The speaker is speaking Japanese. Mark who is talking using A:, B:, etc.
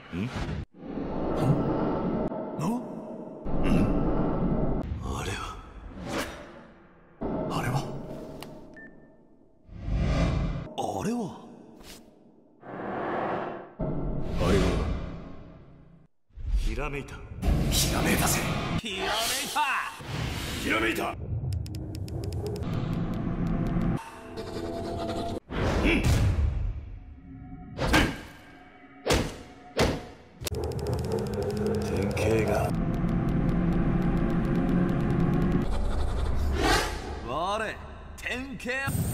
A: ん？あれはあれはひらめいた。ひらめいたぜ。ひらめいた。ひらめいた。典型が。
B: 我典型。